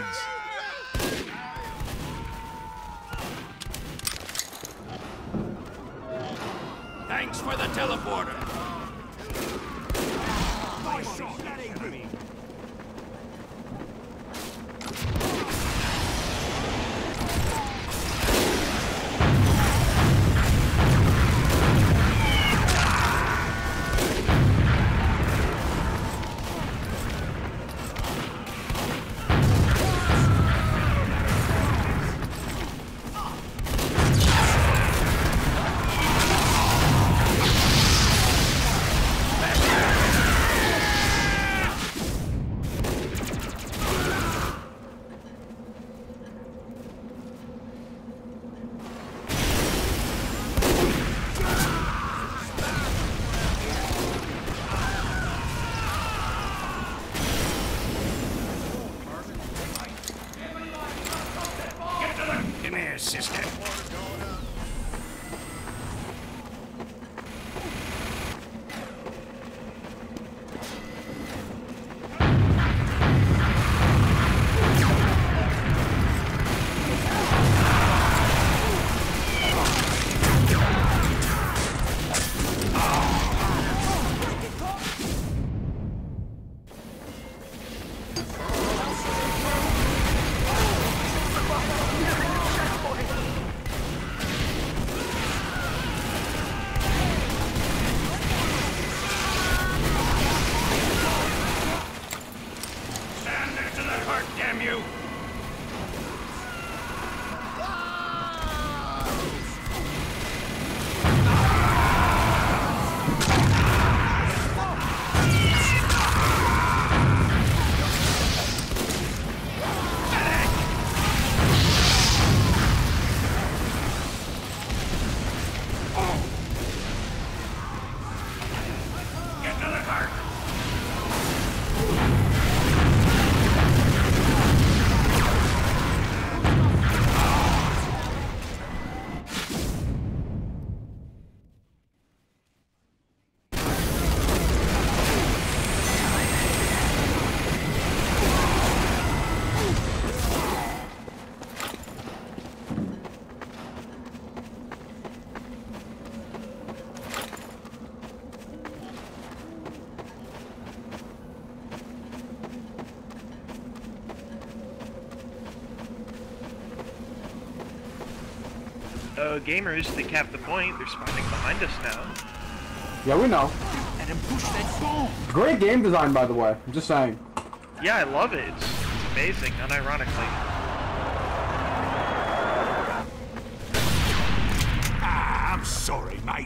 grenades. Thanks for the teleporter. Nice shot. That ain't me. Come here, sister. Damn you! Get to the cart! Gamers, they capped the point. They're spawning behind us now. Yeah, we know. And then push that bomb. Great game design, by the way. I'm just saying. Yeah, I love it. It's amazing, unironically. Ah, I'm sorry, mate.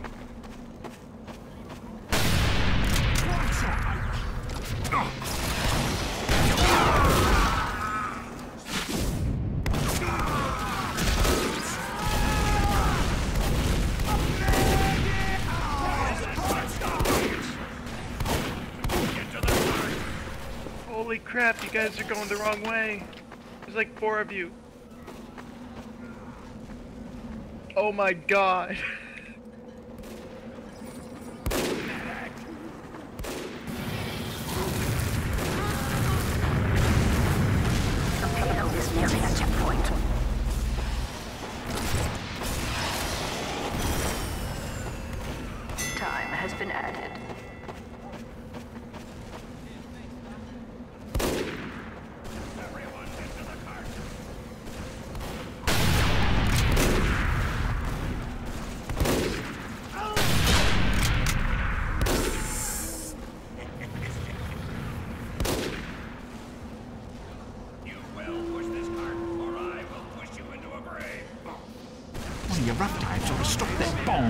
One shot, mate. Holy crap, you guys are going the wrong way. There's like 4 of you. Oh my god. The payload is nearing a checkpoint. Time has been added. One of your rough types ought to stop that bomb.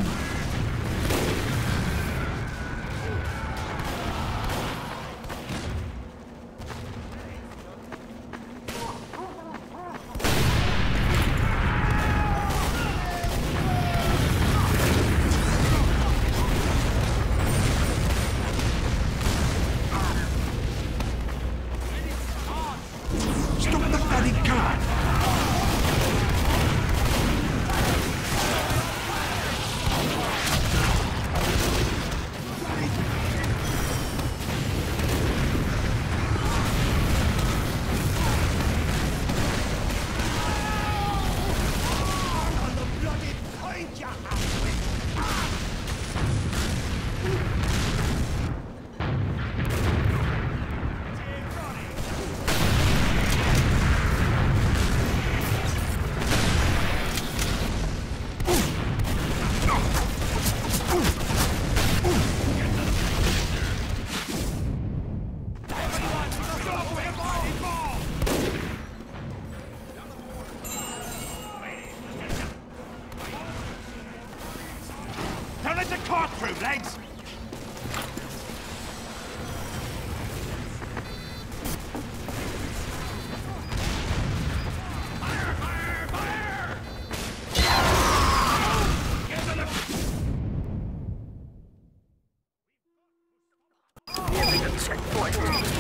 Stop the bloody car! Fart through, lads! Illegal checkpoint.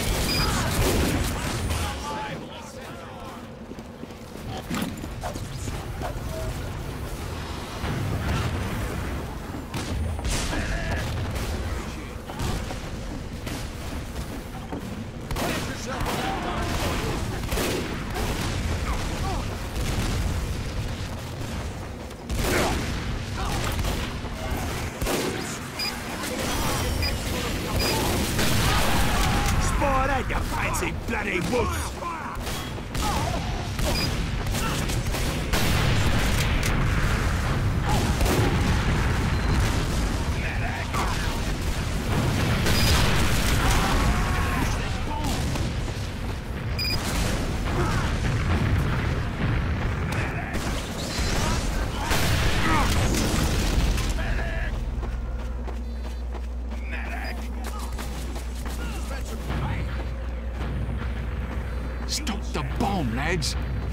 Spot out, you fancy bloody wolf! Stop the bomb, lads!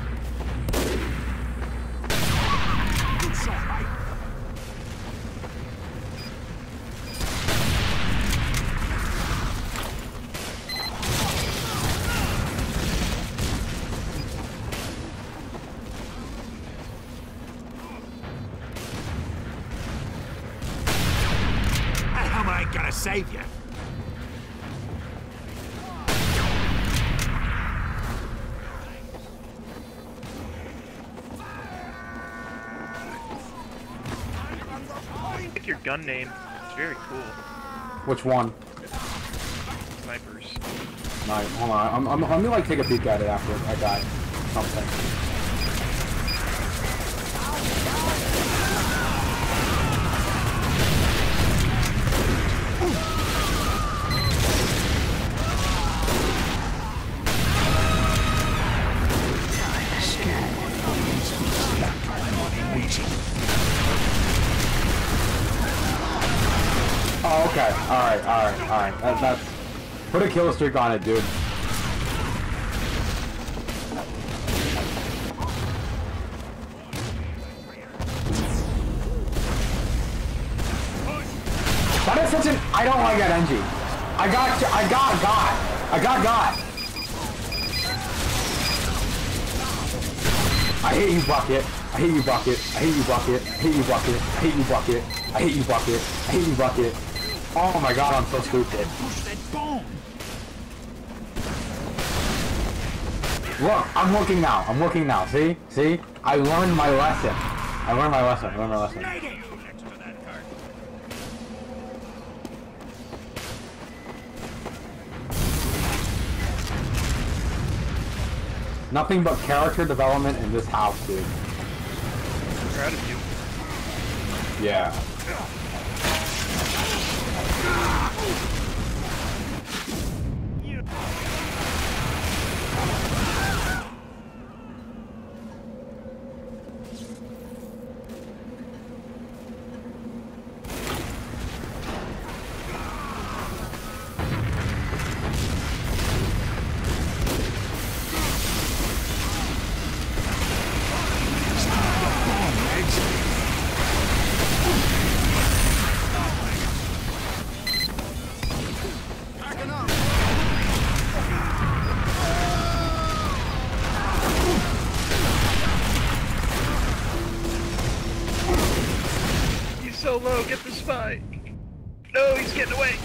Good shot, mate! That hammer ain't gonna save you! Pick your gun name. It's very cool. Which one? Snipers. Alright, hold on. I'm gonna like take a peek at it after I die. Something. Oh, okay. Alright. That's... Put a kill streak on it, dude. That is such an... I don't like that NG. I got got. I hate you, Bucket. I hate you, Bucket. I hate you, Bucket. I hate you, Bucket. I hate you, Bucket. I hate you, Bucket. I hate you, Bucket. Oh my god, I'm so stupid. Push that bomb! Look, I'm looking now. I'm looking now. See? See? I learned my lesson. I learned my lesson. I learned my lesson. Next to that card. Nothing but character development in this house, dude. Proud of you. Yeah. He's so low, get the spy. No, he's getting away.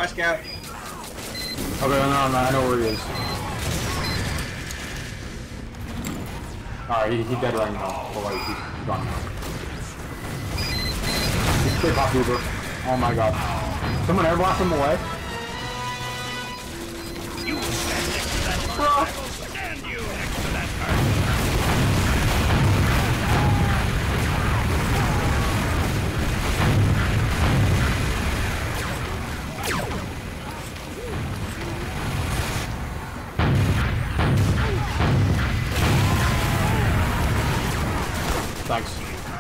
last guy. Okay, no, I know where he is. Alright, he's dead right now. Oh wait, he's gone now. He's straight pop Uber. Oh my god. Someone air blast him away? You stand next to that card. I will stand you next to that card. Thanks.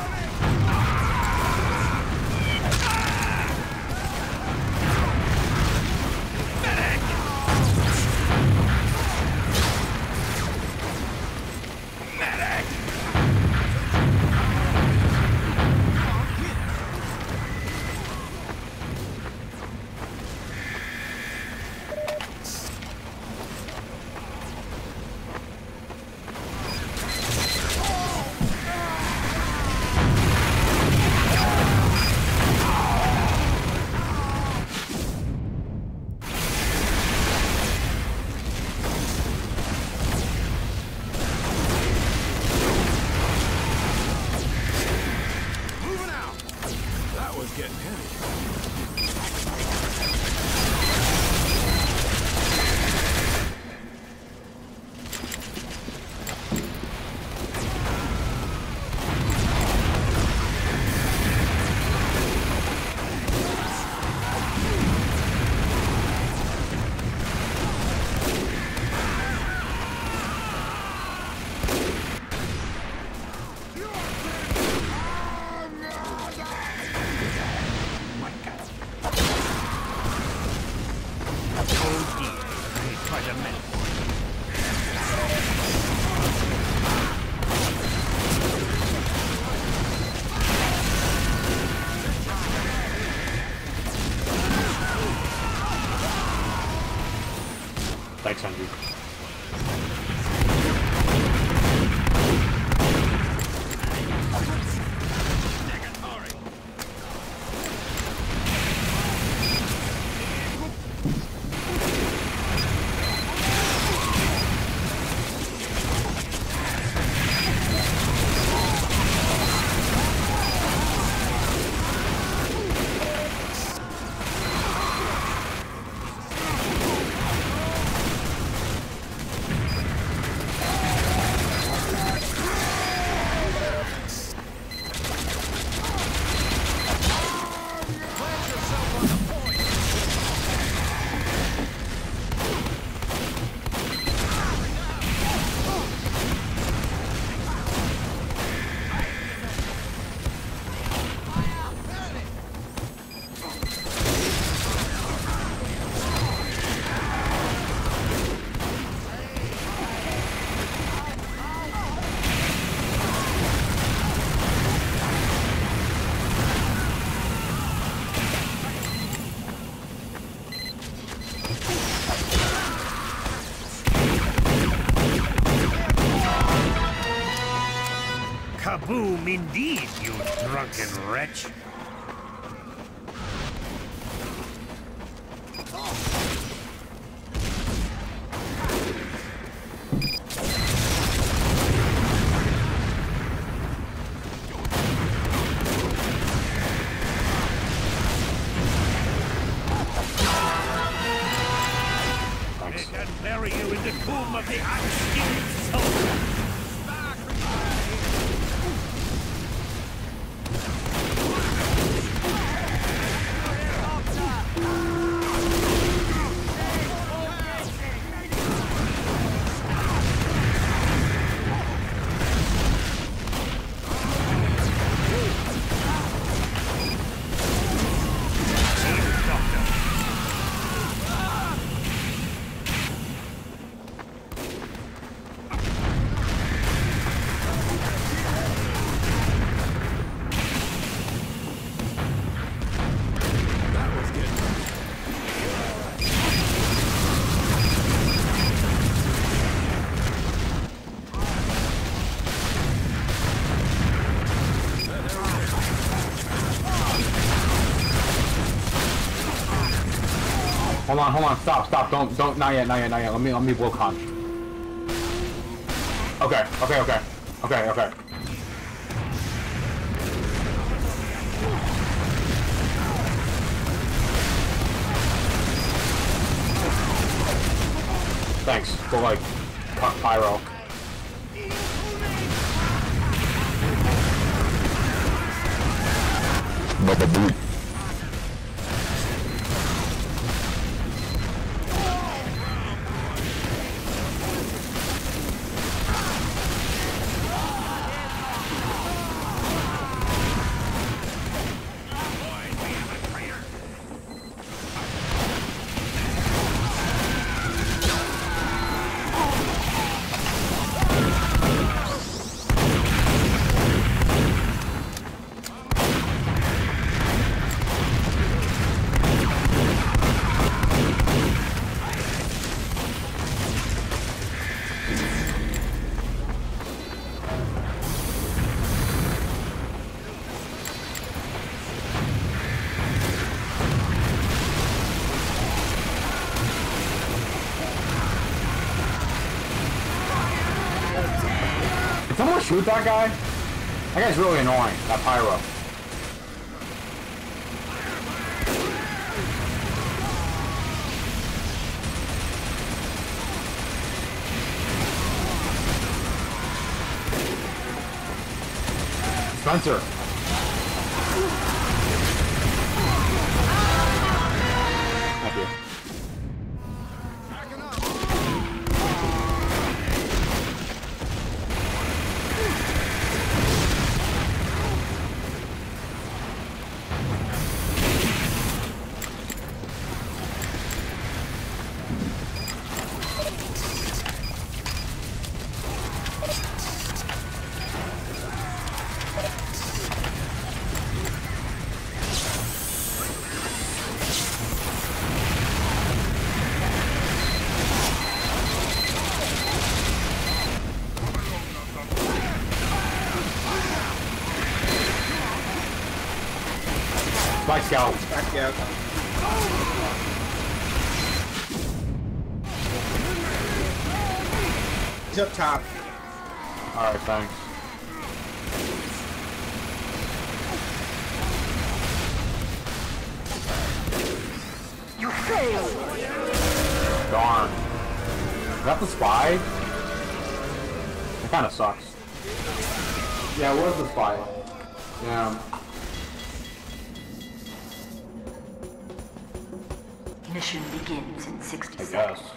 Thanks, Andrew. Kaboom indeed, you drunken wretch. They can bury you in the tomb of the unstealing soul. on, stop, don't, not yet. Let me blow con. Okay. Thanks, but like, pyro. Bubba boot. Someone shoot that guy? That guy's really annoying, that pyro. Spencer. Thank you. Spike Scout. Back out. He's up top. Alright, thanks. You failed! Darn. Is that the spy? That kinda sucks. Yeah, it was the spy. Yeah. Mission begins in 60 I seconds. guess.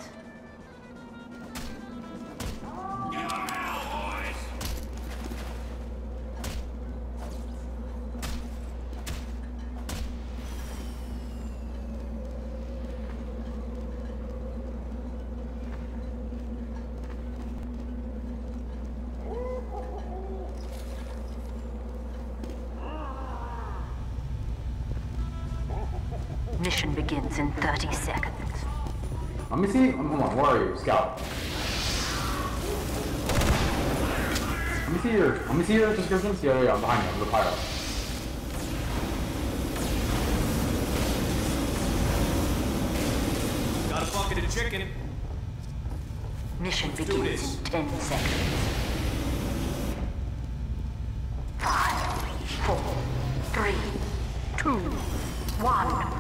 Mission begins in 30 seconds. Let me see. Hold on, where are you, Scout? Let me see your descriptions. Yeah, I'm behind you. I'm the pilot. Got a bucket of chicken. Mission do begins this. in 10 seconds. 5, 4, 3, 2, 1.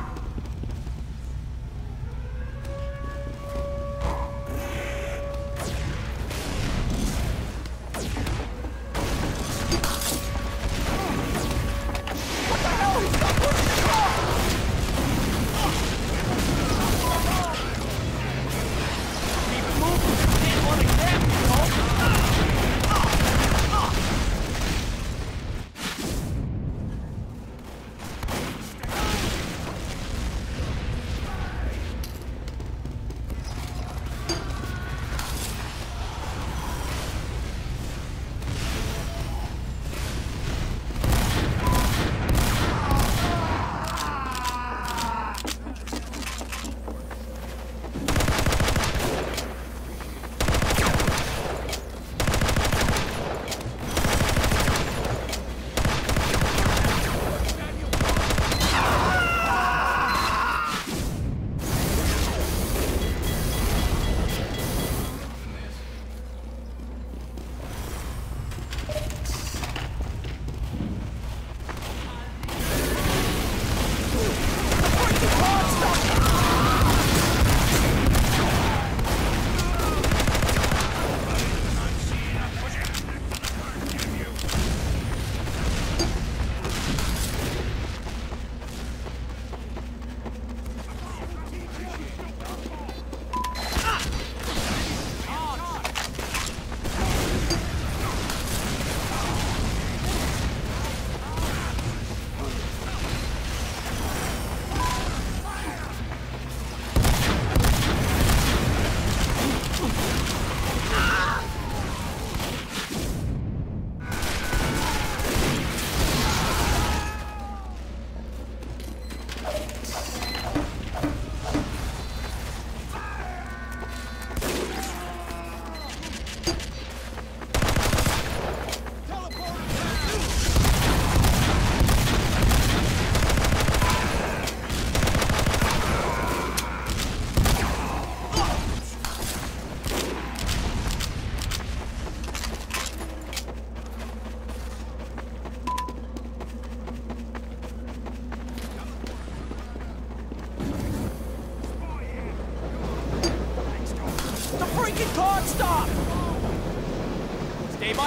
card stop! Stay by.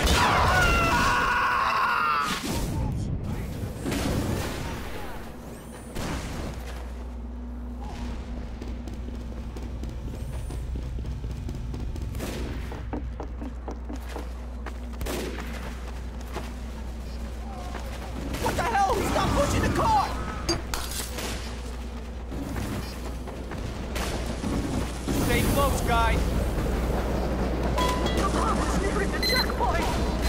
What the hell? Stop pushing the cart! Stay close, guys. The bomb is nearing the checkpoint.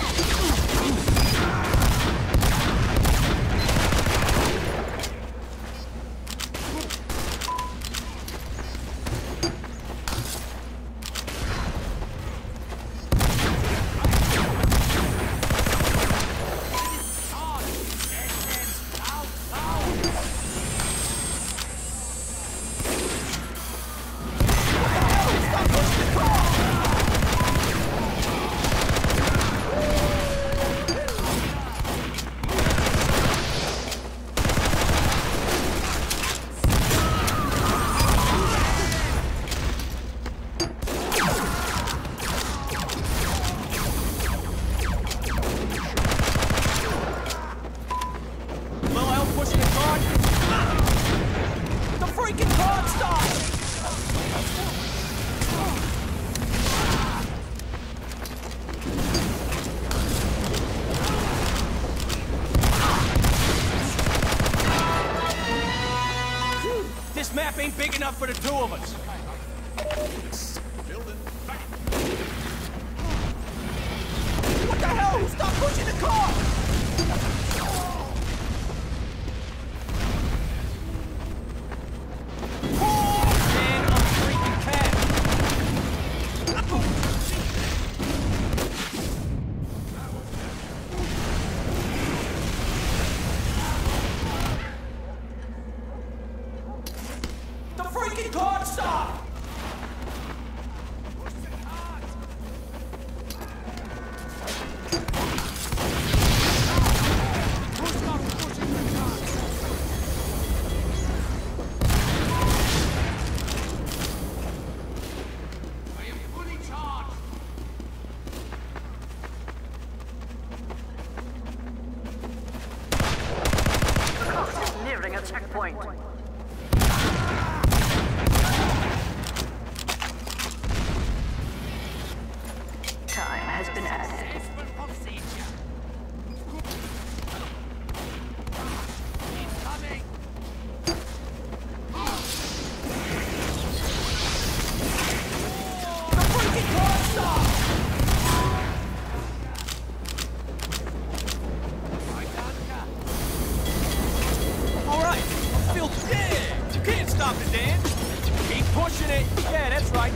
This map ain't big enough for the two of us. What the hell? Stop pushing the car! Man, I'm freaking cat. The freaking car stop! The cart is nearing a checkpoint. Time has been added. The freaking car stop! All right, I feel dead. You can't stop the dance. Keep pushing it. Yeah, that's right.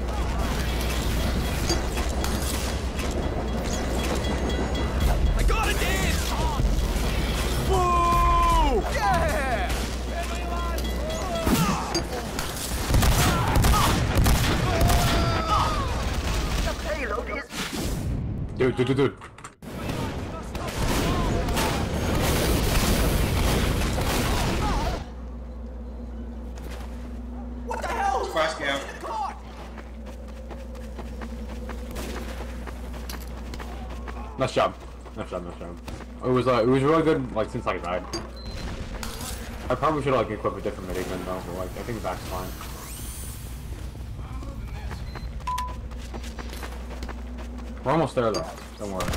I got it, dance. Woo! Yeah! The payload is... Dude. What the hell? Fast cam. Nice job. It was really good, like, since I died. I probably should have, like, equipped a different minigun, though, but, like, I think that's fine. We're almost there, though. Don't worry.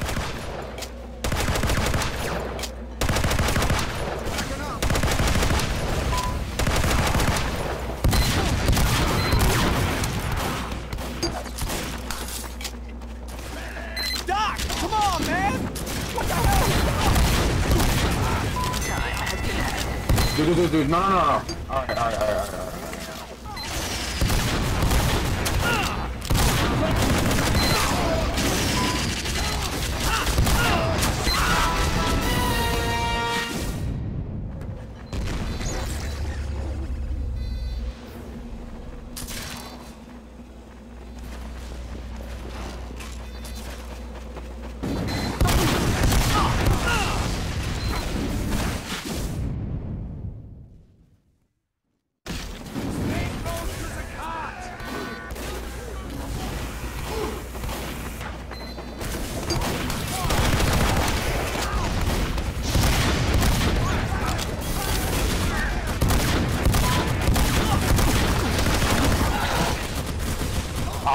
Doc, come on, man! What the hell? Time has been added. Dude, no. Alright.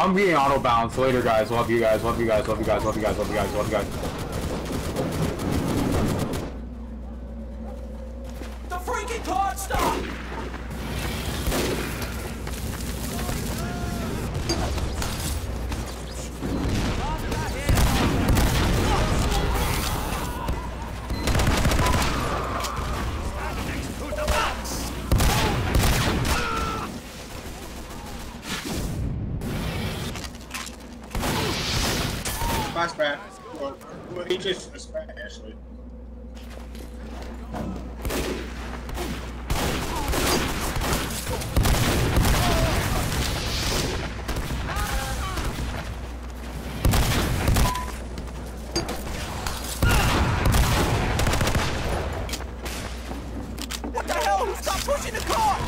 I'm being auto bounced. Later, guys. Love you guys. Love you guys. Love you guys. Love you guys. Love you guys. Love you guys. The freaking card stopped! My sprat. Well, he just a sprat, actually. What the hell? Stop pushing the car!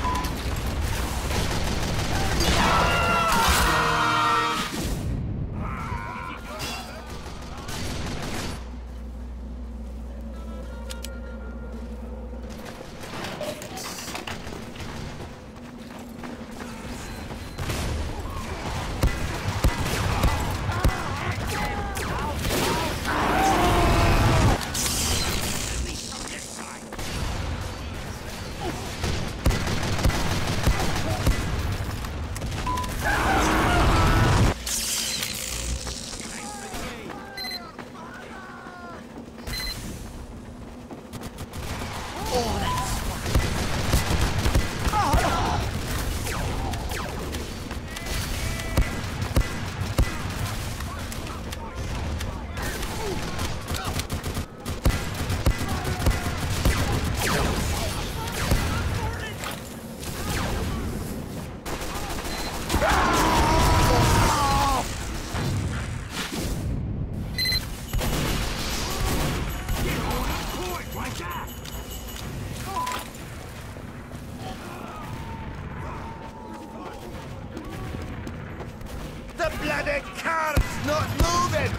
The bloody car's not moving!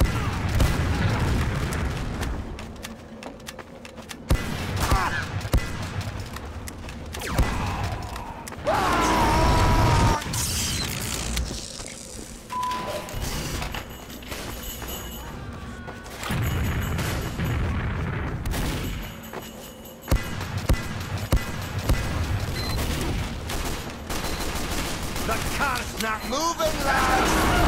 The car's not moving, lads!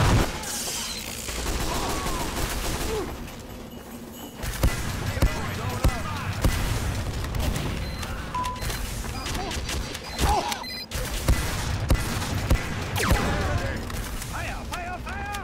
Fire, fire, fire!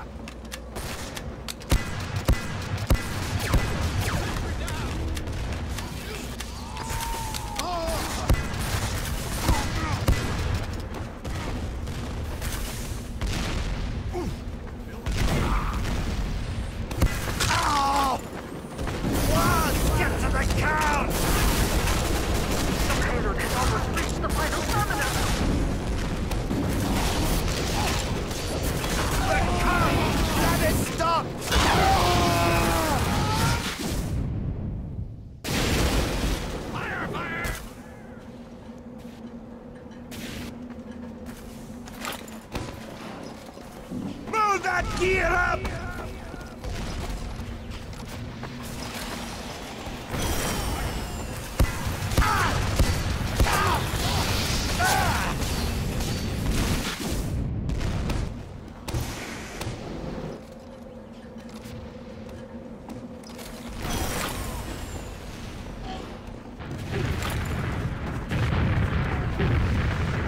Get to the car! The payload has almost reached the final terminus. The car! Let it stop! Fire, fire! Move that gear up!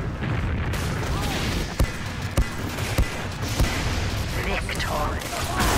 Victory.